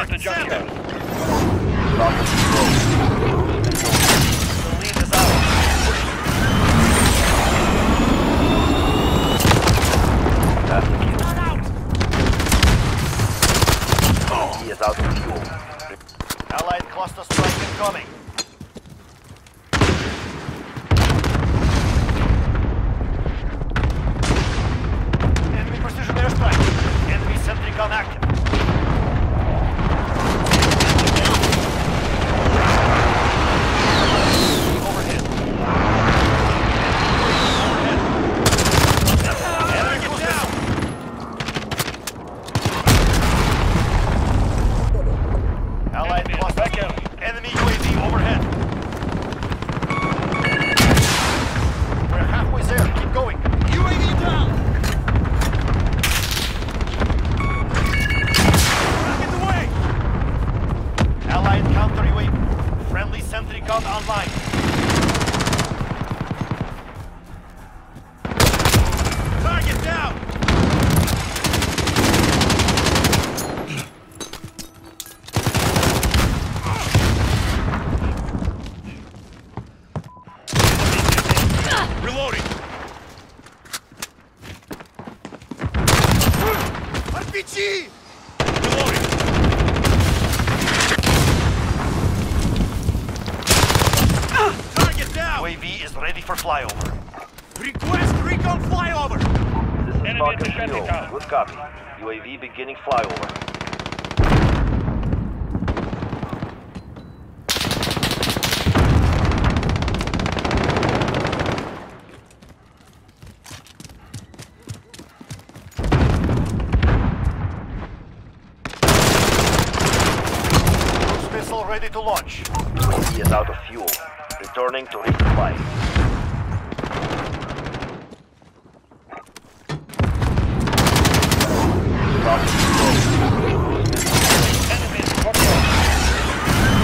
mark the junkyard. Rocket control. The lead is out. Pass the kill. He is out of fuel. Allied cluster strike incoming. Enemy precision airstrike. Enemy sentry gun active. Overhead. Enemy get down. Allied cluster. Back out. Enemy UAV overhead. We're halfway there. Keep going. UAV down! Back in the way. Allied counter UAV. Friendly sentry gun online. Target down. Reloading! RPG. Reloading! Target down. UAV is ready for flyover. Request recon flyover! This is Enemy Falcon defending Zero. tower. Good copy. UAV beginning flyover. Cruise missile ready to launch. UAV is out of fuel. Returning to resupply. Rocket control. Enemy in courtyard.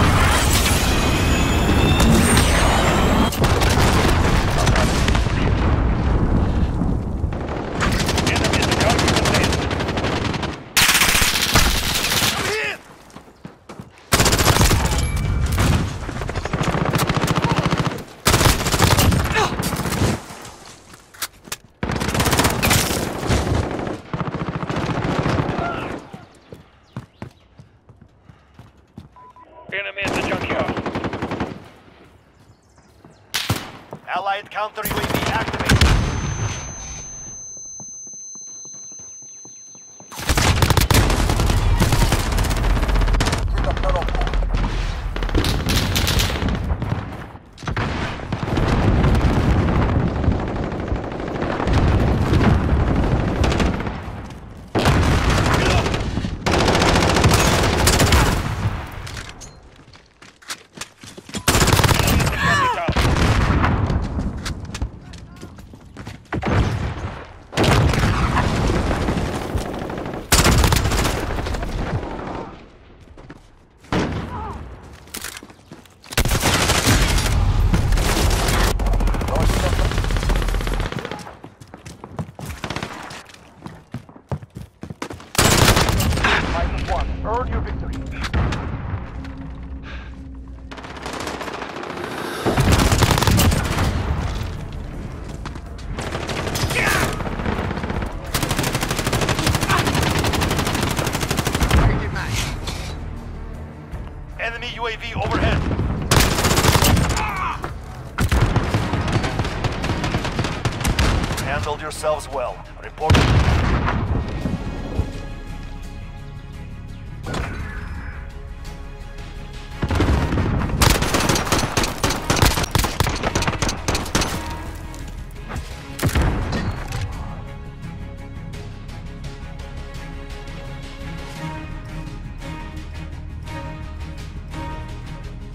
Enemy in the cargo container. I'm hit. Enemy in the junkyard. Allied counter UAV activated. Earn your victory. Enemy UAV overhead. Handled yourselves well. Report.